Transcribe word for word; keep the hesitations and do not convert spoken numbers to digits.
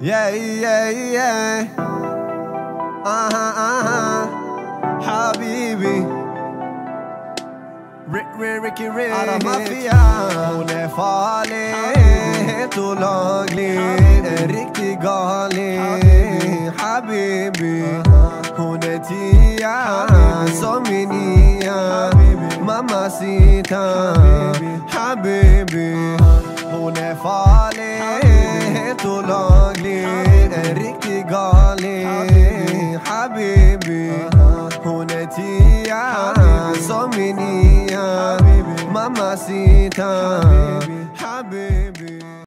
يا يا يا اها اها حبيبي Rick, Rick, Ricky, Rick. على مافيا هون فالي طولقلي ريكتي قالي حبيبي هون تيا سومينيا ماما سيتا حبيبي هون فالي طولقلي ريكتي قالي حبيبي هون تيا سومينيا Mamacita